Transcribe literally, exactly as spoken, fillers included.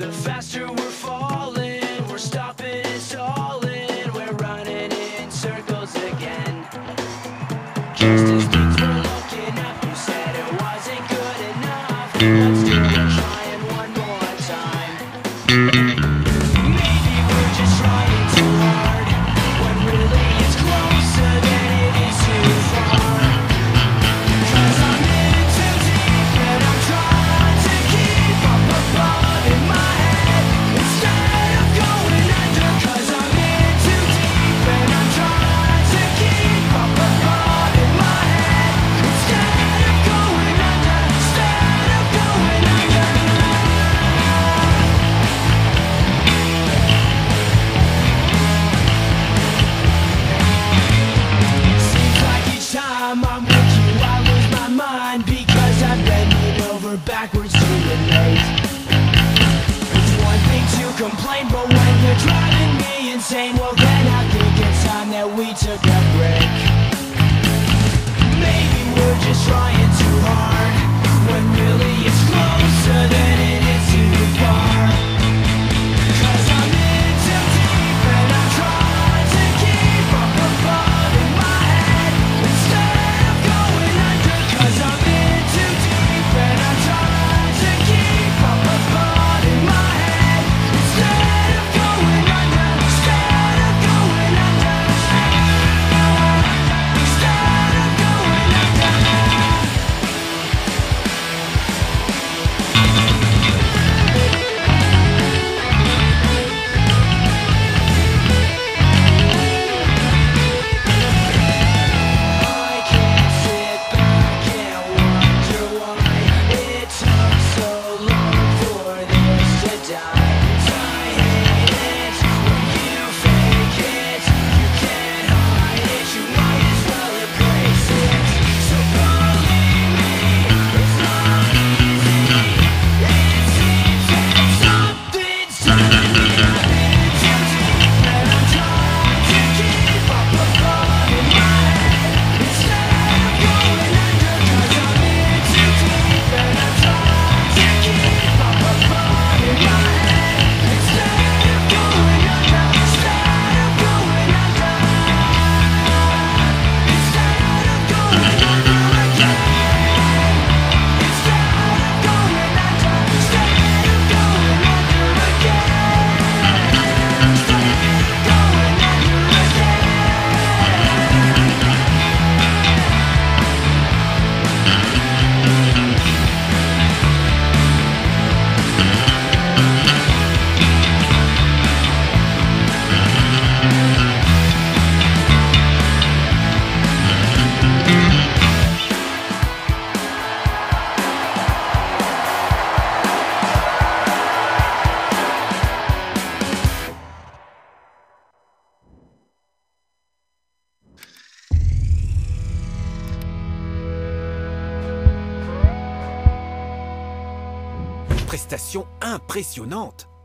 the faster we're falling. We're stopping and stalling. We're running in circles again. Just as things were looking up, you said it wasn't good enough. Let's do it, trying one more time. Maybe we're just trying too hard, when really it's closer than it is too far. 'Cause I'm in too deep and I'm trying to keep up above in my head instead of going under. 'Cause I'm in too deep and I'm trying to keep up above in my head instead of going under, instead of going under. Seems like each time I'm with you I lose my mind, because I'm bending over backwards to relate. It's one thing to complain, but when you're driving me insane, well then I think it's time that we took a break. Maybe we're just trying too hard, when really it's closer than it is too far. 'Cause I'm in too deep and I'm trying to keep up above in my head instead of going under. 'Cause I'm in too deep and I'm trying to keep up above in my head instead of going under, instead of going under, instead of going under. I can't sit back and wonder why it took so long for this to die. 'Cause I hate it when you fake it. You can't hide it, you might as well embrace it. So believe me, it's not easy. It seems that something's telling me I'm in too deep and I'm trying to keep up above in my head instead of going under. 'Cause I'm in too deep and I'm trying to keep up above in my head instead of going under, instead of going under, instead of going under again, instead of going under, instead of going under again, instead of going under Prestation impressionnante.